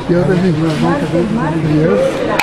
The other thing we're going to do here.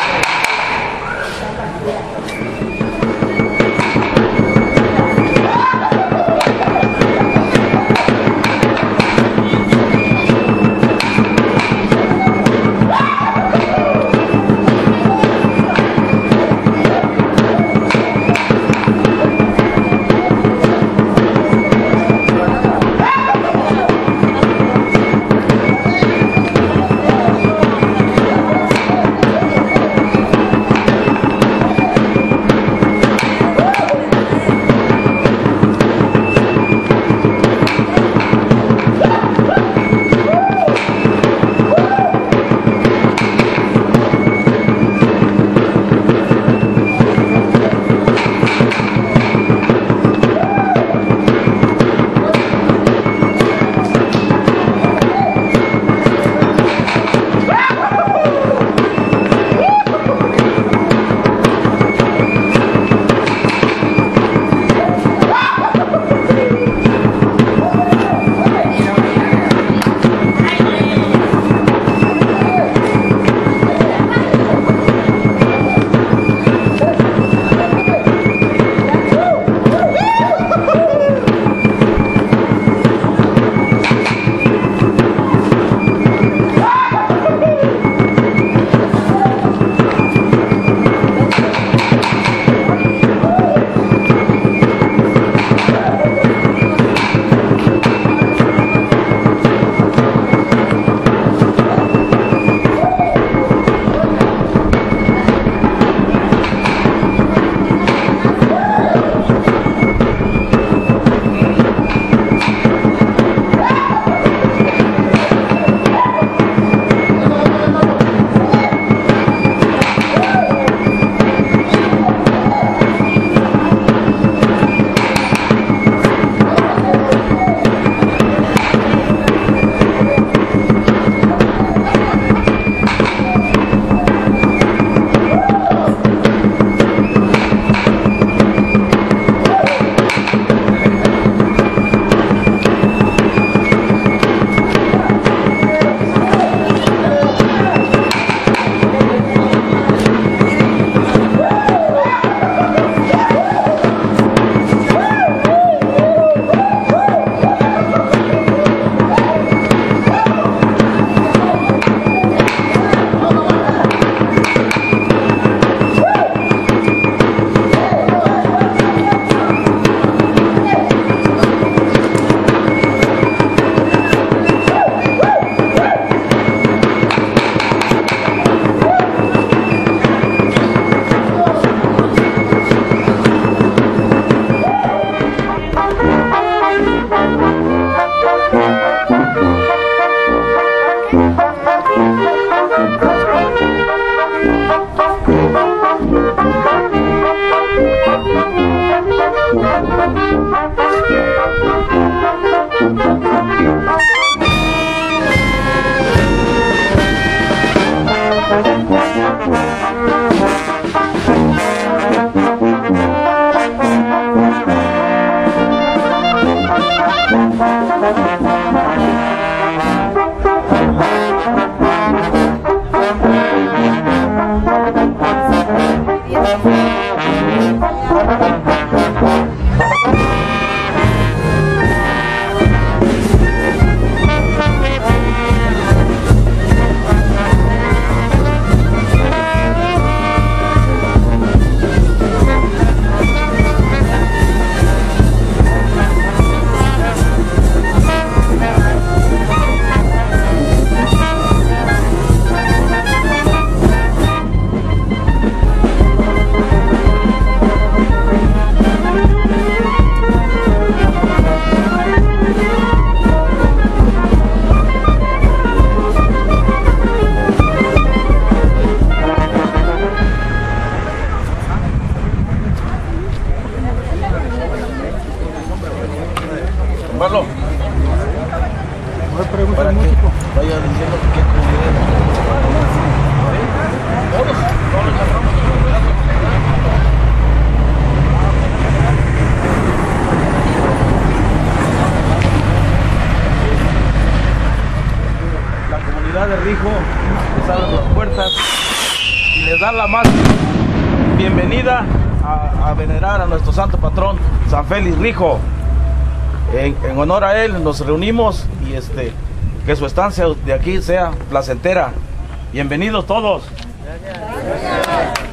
dar la más bienvenida a venerar a nuestro santo patrón, San Félix Rijo. En honor a él nos reunimos y que su estancia de aquí sea placentera. Bienvenidos todos. Gracias.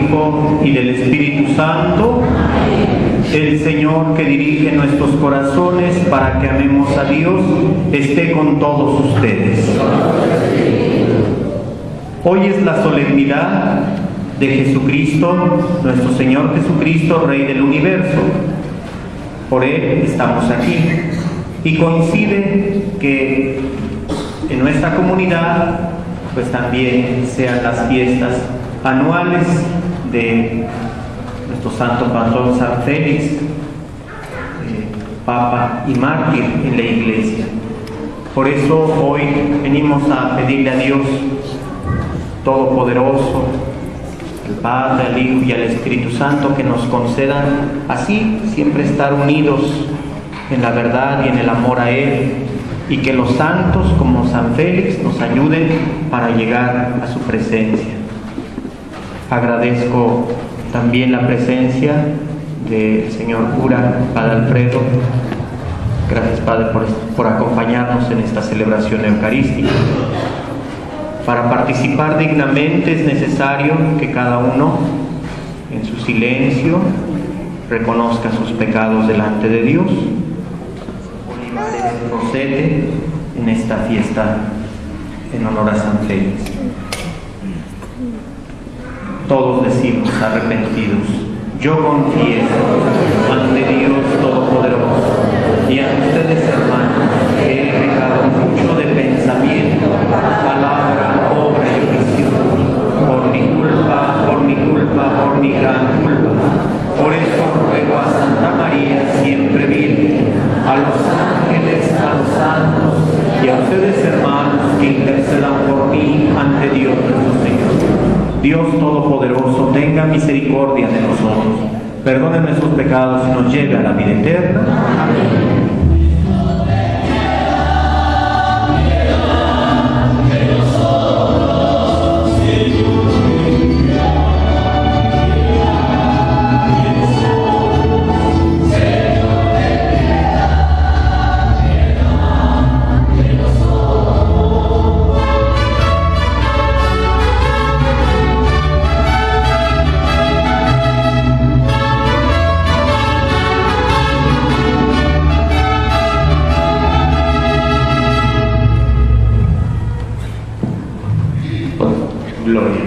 Hijo y del Espíritu Santo. El Señor que dirige nuestros corazones para que amemos a Dios esté con todos ustedes. Hoy es la solemnidad de Jesucristo, nuestro Señor Jesucristo, Rey del universo. Por Él estamos aquí. Y coincide que en nuestra comunidad pues también sean las fiestas anuales de nuestro santo patrón San Félix, Papa y mártir en la Iglesia. Por eso hoy venimos a pedirle a Dios Todopoderoso, al Padre, al Hijo y al Espíritu Santo, que nos concedan así siempre estar unidos en la verdad y en el amor a Él, y que los santos como San Félix nos ayuden para llegar a su presencia. Agradezco también la presencia del señor cura, Padre Alfredo. Gracias, Padre, por acompañarnos en esta celebración eucarística. Para participar dignamente es necesario que cada uno, en su silencio, reconozca sus pecados delante de Dios. Olivares procede en esta fiesta en honor a San Félix. Todos decimos arrepentidos: yo confieso ante Dios Todopoderoso y ante ustedes, hermanos, que he pecado mucho de pensamiento, palabra, obra y omisión, por mi gran culpa. Por eso ruego a Santa María, siempre Virgen, a los ángeles, a los santos y a ustedes, hermanos, que intercedan por mí ante Dios nuestro Señor. Dios Todopoderoso, tenga misericordia de nosotros, perdone nuestros pecados y nos lleve a la vida eterna. Amén. Gloria.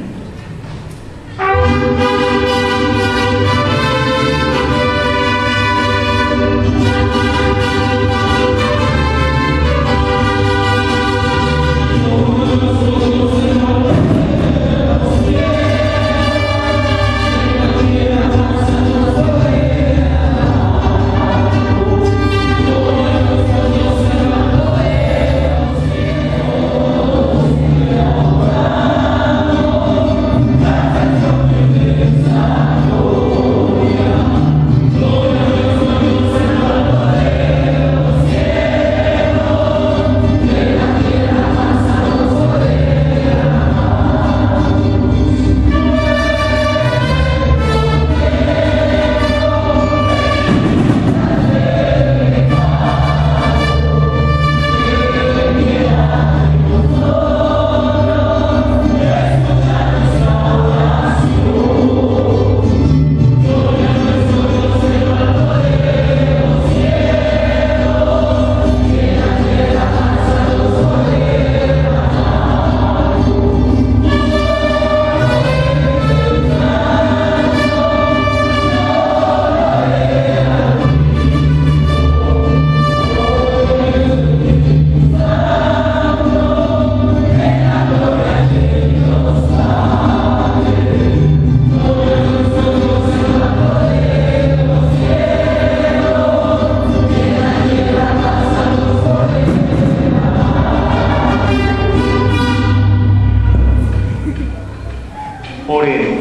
Oremos.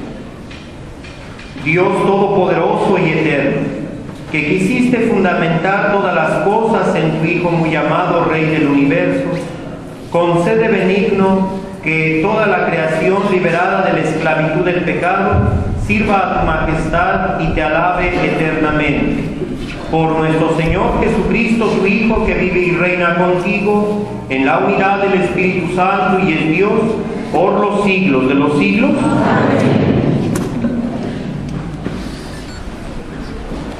Dios Todopoderoso y Eterno, que quisiste fundamentar todas las cosas en tu Hijo muy amado, Rey del universo, concede benigno que toda la creación liberada de la esclavitud del pecado sirva a tu majestad y te alabe eternamente. Por nuestro Señor Jesucristo, tu Hijo, que vive y reina contigo en la unidad del Espíritu Santo y es Dios por los siglos de los siglos. Amén.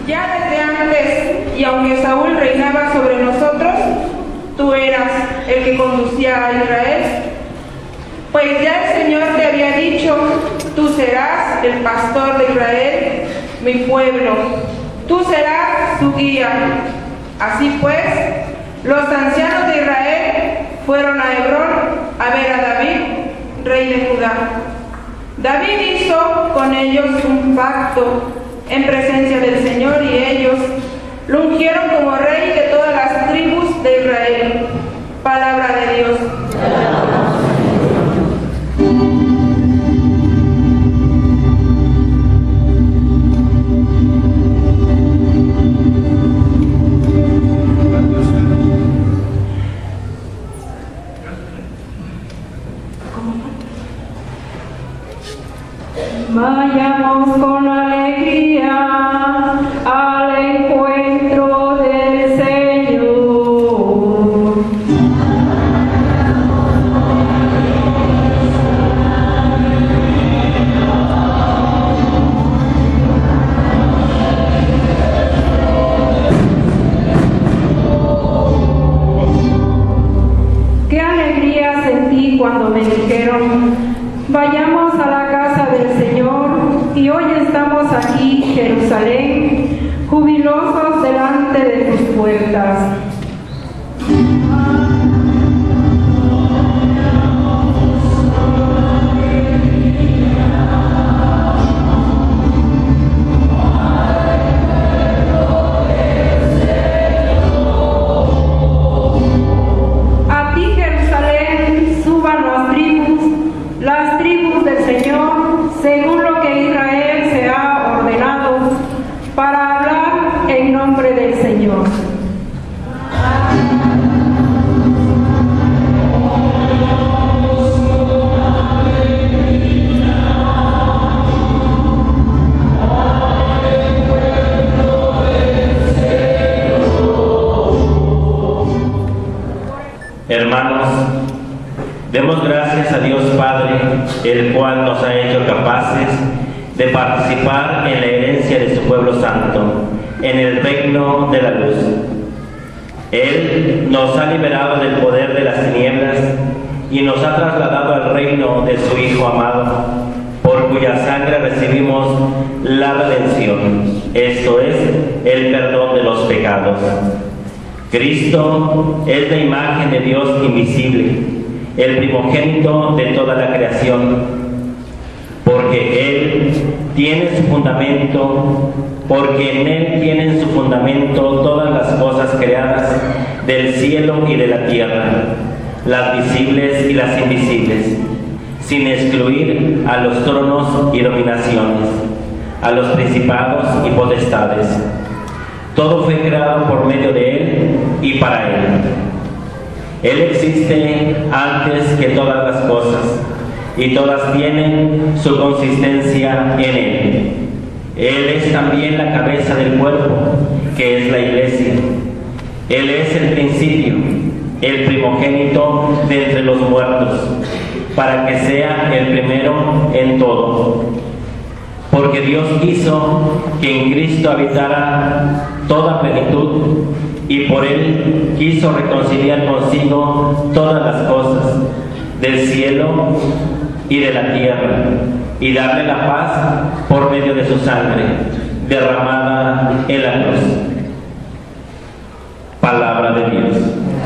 Ya desde antes, y aunque Saúl reinaba sobre nosotros, tú eras el que conducía a Israel. Pues ya el Señor te había dicho, tú serás el pastor de Israel, mi pueblo. Tú serás su guía. Así pues, los ancianos de Israel fueron a Hebrón a ver a David, rey de Judá. David hizo con ellos un pacto en presencia del Señor y ellos lo ungieron como rey de todas las tribus de Israel. Palabra de Dios. Vayamos con alegría al encuentro del Señor. Qué alegría sentí cuando me dijeron: vayamos a la casa del Señor, y hoy estamos aquí, Jerusalén, jubilosos delante de tus puertas. A ti, Jerusalén, suban las tribus del Señor, según lo que Israel se ha ordenado, para hablar en nombre del Señor. Hermanos, demos gracias a Dios Padre, el cual nos ha hecho capaces de participar en la herencia de su pueblo santo, en el reino de la luz. Él nos ha liberado del poder de las tinieblas y nos ha trasladado al reino de su Hijo amado, por cuya sangre recibimos la redención, esto es, el perdón de los pecados. Cristo es la imagen de Dios invisible, el primogénito de toda la creación, porque Él tiene su fundamento, porque en Él tienen su fundamento todas las cosas creadas del cielo y de la tierra, las visibles y las invisibles, sin excluir a los tronos y dominaciones, a los principados y potestades. Todo fue creado por medio de Él y para Él. Él existe antes que todas las cosas, y todas tienen su consistencia en Él. Él es también la cabeza del cuerpo, que es la Iglesia. Él es el principio, el primogénito de entre los muertos, para que sea el primero en todo. Porque Dios quiso que en Cristo habitara toda plenitud, y por Él quiso reconciliar consigo todas las cosas, del cielo y de la tierra, y darle la paz por medio de su sangre, derramada en la cruz. Palabra de Dios.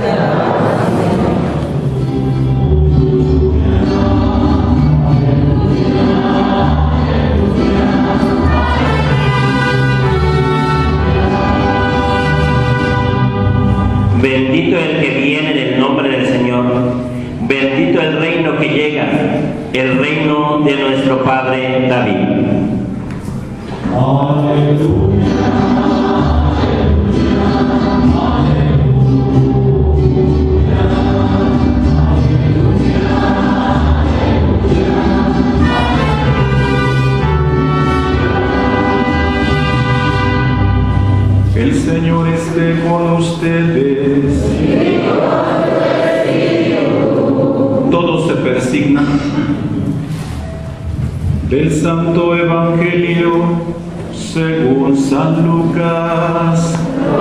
Bendito el que viene del nombre del Señor, bendito el reino que llega, el reino de nuestro Padre David. Aleluya. El Señor esté con ustedes. Todos se persignan. Del Santo Evangelio Según San Lucas.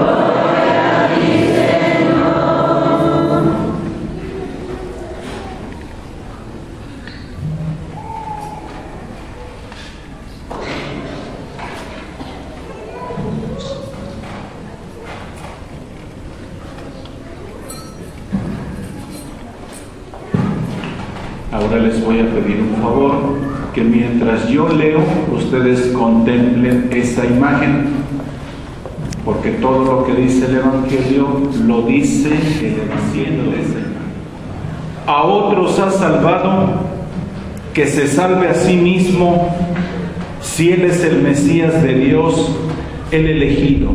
Ahora les voy a pedir un favor, que mientras yo leo, ustedes contemplen esa imagen, porque todo lo que dice el Evangelio lo dice haciendo esa imagen. A otros ha salvado, que se salve a sí mismo, si Él es el Mesías de Dios, el elegido.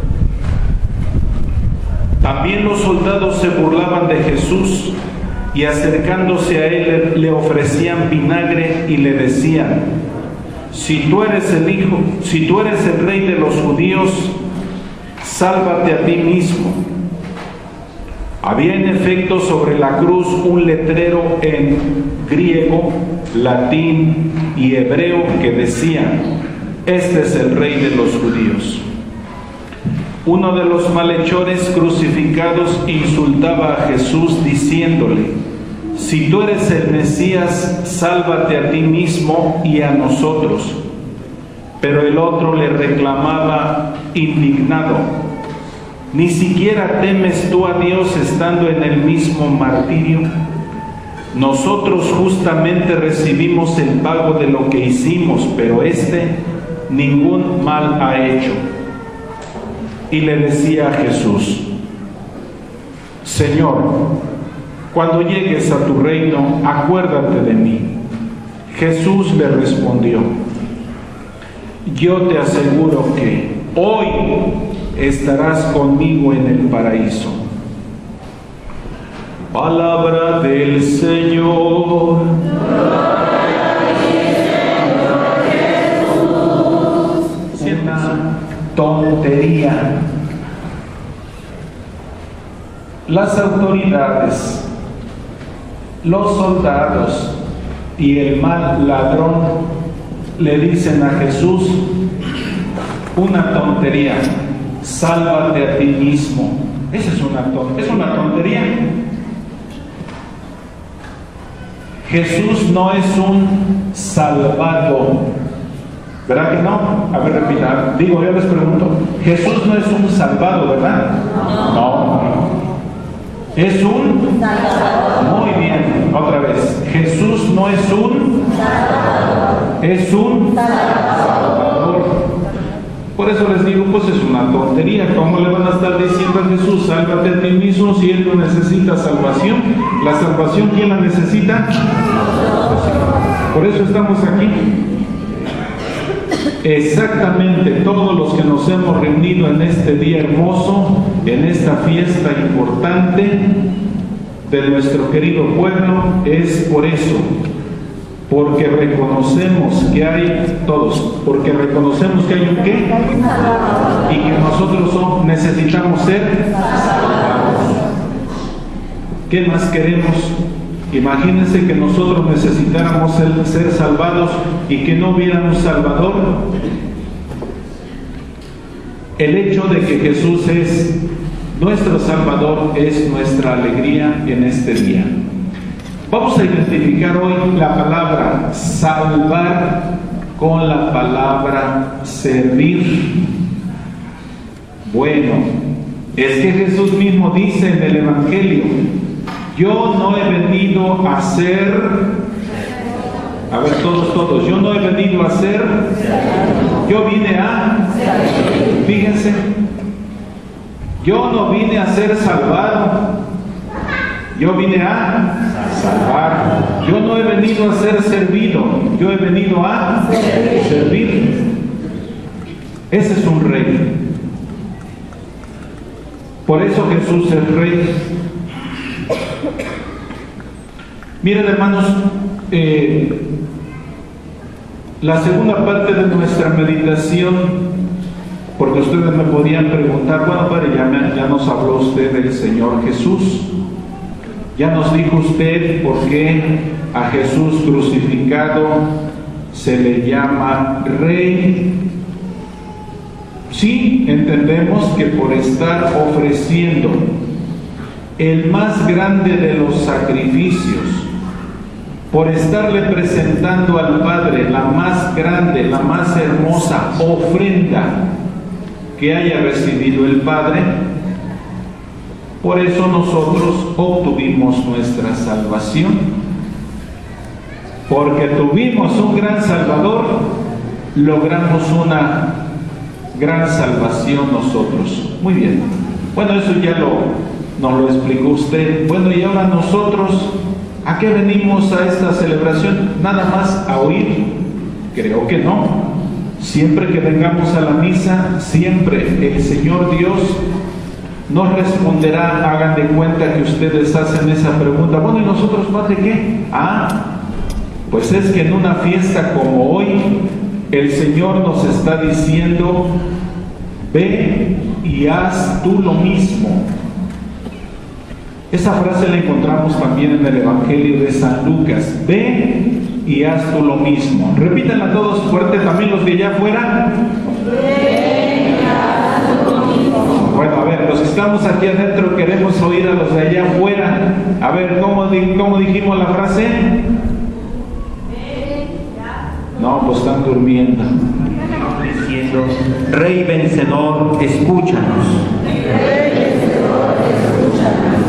También los soldados se burlaban de Jesús, y acercándose a él le ofrecían vinagre y le decían: si tú eres el rey de los judíos, sálvate a ti mismo. Había en efecto sobre la cruz un letrero en griego, latín y hebreo que decía: este es el rey de los judíos. Uno de los malhechores crucificados insultaba a Jesús diciéndole: si tú eres el Mesías, sálvate a ti mismo y a nosotros. Pero el otro le reclamaba indignado: ¿ni siquiera temes tú a Dios estando en el mismo martirio? Nosotros justamente recibimos el pago de lo que hicimos, pero este ningún mal ha hecho. Y le decía a Jesús: Señor, cuando llegues a tu reino, acuérdate de mí. Jesús le respondió: yo te aseguro que hoy estarás conmigo en el paraíso. Palabra del Señor. Tontería. Las autoridades, los soldados y el mal ladrón le dicen a Jesús una tontería: sálvate a ti mismo. Esa es una tontería. Jesús no es un salvado. ¿Verdad que no? A ver, repita. Yo les pregunto. Jesús no es un salvado, ¿verdad? No. Es un salvador. Muy bien. Otra vez. Jesús no es un salvador. Es un salvador. Por eso les digo, pues es una tontería. ¿Cómo le van a estar diciendo a Jesús: sálvate a ti mismo, si Él no necesita salvación? La salvación, ¿quién la necesita? Por eso estamos aquí. Exactamente todos los que nos hemos reunido en este día hermoso, en esta fiesta importante de nuestro querido pueblo, es por eso, porque reconocemos que hay porque reconocemos que hay un qué, y que nosotros necesitamos ser salvados. ¿Qué más queremos? Imagínense que nosotros necesitáramos ser salvados y que no hubiera un Salvador. El hecho de que Jesús es nuestro Salvador es nuestra alegría en este día. Vamos a identificar hoy la palabra salvar con la palabra servir. Bueno, es que Jesús mismo dice en el Evangelio: yo no he venido a ser, a ver todos, yo no he venido a ser, yo vine a, fíjense, yo no vine a ser salvado, yo vine a salvar. Yo no he venido a ser servido, yo he venido a servir. Ese es un rey. Por eso Jesús es rey. Miren, hermanos, la segunda parte de nuestra meditación, porque ustedes me podían preguntar: bueno, padre, ya nos habló usted del Señor Jesús, ya nos dijo usted por qué a Jesús crucificado se le llama rey. Sí entendemos que por estar ofreciendo el más grande de los sacrificios, por estarle presentando al Padre la más grande, la más hermosa ofrenda que haya recibido el Padre, por eso nosotros obtuvimos nuestra salvación, porque tuvimos un gran Salvador, logramos una gran salvación nosotros. Muy bien, bueno, eso ya nos lo explicó usted. Bueno, y ahora nosotros, ¿a qué venimos a esta celebración? ¿Nada más a oír? Creo que no. Siempre que vengamos a la misa, siempre el Señor Dios nos responderá. Hagan de cuenta que ustedes hacen esa pregunta: bueno, ¿y nosotros, Padre, qué? Pues es que en una fiesta como hoy, el Señor nos está diciendo: ve y haz tú lo mismo. Esa frase la encontramos también en el Evangelio de San Lucas: ve y haz tú lo mismo. Repítanla todos fuerte, también los de allá afuera. Ve y haz tú lo mismo. Bueno, a ver, los que estamos aquí adentro queremos oír a los de allá afuera. A ver, ¿cómo dijimos la frase? No, pues están durmiendo. Diciendo: Rey vencedor, escúchanos. Rey vencedor, escúchanos.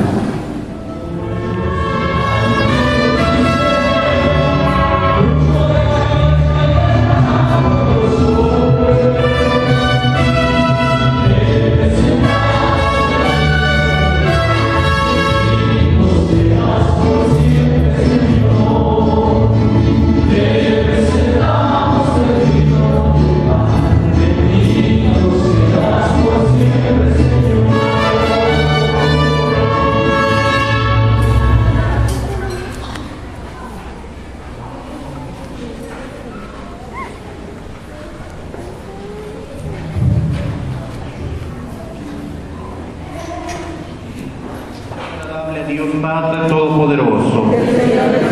Dios Padre Todopoderoso,